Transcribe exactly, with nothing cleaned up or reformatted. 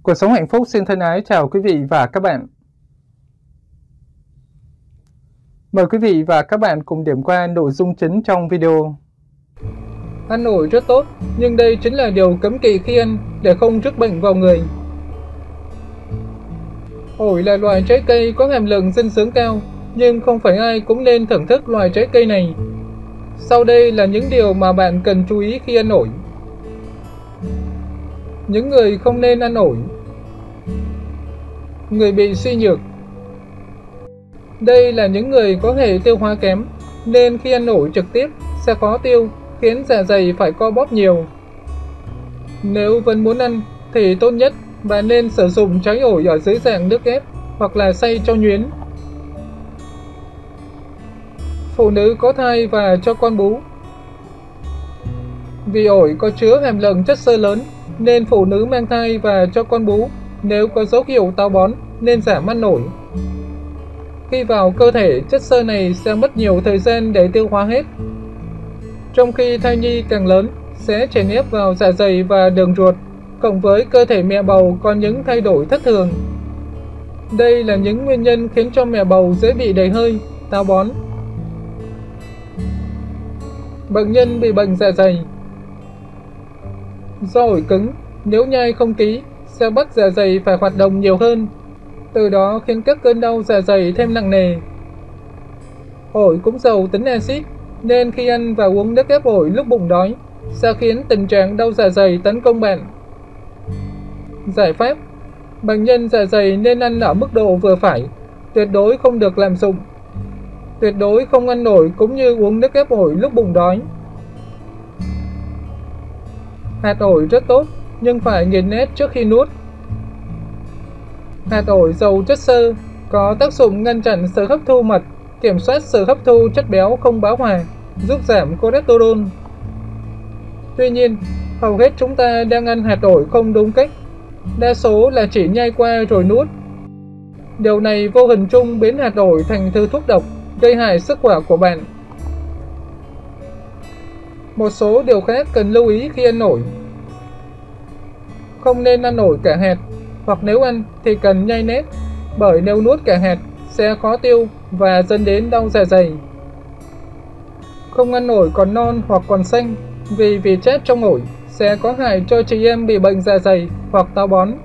Cuộc sống hạnh phúc xin thân ái chào quý vị và các bạn. Mời quý vị và các bạn cùng điểm qua nội dung chính trong video. Ăn ổi rất tốt, nhưng đây chính là điều cấm kỵ khi ăn để không rước bệnh vào người. Ổi là loại trái cây có hàm lượng dinh dưỡng cao, nhưng không phải ai cũng nên thưởng thức loại trái cây này. Sau đây là những điều mà bạn cần chú ý khi ăn ổi. Những người không nên ăn ổi. Người bị suy nhược. Đây là những người có hệ tiêu hóa kém, nên khi ăn ổi trực tiếp sẽ khó tiêu, khiến dạ dày phải co bóp nhiều. Nếu vẫn muốn ăn thì tốt nhất bạn nên sử dụng trái ổi ở dưới dạng nước ép hoặc là xay cho nhuyễn. Phụ nữ có thai và cho con bú. Vì ổi có chứa hàm lượng chất xơ lớn, nên phụ nữ mang thai và cho con bú nếu có dấu hiệu táo bón nên giảm ăn ổi. Khi vào cơ thể, chất xơ này sẽ mất nhiều thời gian để tiêu hóa hết. Trong khi thai nhi càng lớn, sẽ chèn ép vào dạ dày và đường ruột, cộng với cơ thể mẹ bầu có những thay đổi thất thường. Đây là những nguyên nhân khiến cho mẹ bầu dễ bị đầy hơi, táo bón. Bệnh nhân bị bệnh dạ dày. Do ổi cứng, nếu nhai không kỹ, sẽ bắt dạ dày phải hoạt động nhiều hơn, từ đó khiến các cơn đau dạ dày thêm nặng nề. Ổi cũng giàu tính axit, nên khi ăn và uống nước ép ổi lúc bụng đói sẽ khiến tình trạng đau dạ dày tấn công bạn. Giải pháp: bệnh nhân dạ dày nên ăn ở mức độ vừa phải, tuyệt đối không được lạm dụng. Tuyệt đối không ăn ổi cũng như uống nước ép ổi lúc bụng đói. Hạt ổi rất tốt, nhưng phải nghiền nét trước khi nuốt. Hạt ổi giàu chất xơ, có tác dụng ngăn chặn sự hấp thu mật, kiểm soát sự hấp thu chất béo không bão hòa, giúp giảm cholesterol. Tuy nhiên, hầu hết chúng ta đang ăn hạt ổi không đúng cách, đa số là chỉ nhai qua rồi nuốt. Điều này vô hình chung biến hạt ổi thành thứ thuốc độc, gây hại sức khỏe của bạn. Một số điều khác cần lưu ý khi ăn ổi. Không nên ăn ổi cả hạt, hoặc nếu ăn thì cần nhai nét, bởi nếu nuốt cả hạt sẽ khó tiêu và dẫn đến đau dạ dày. Không ăn ổi còn non hoặc còn xanh, vì vị chất trong ổi sẽ có hại cho chị em bị bệnh dạ dày hoặc táo bón.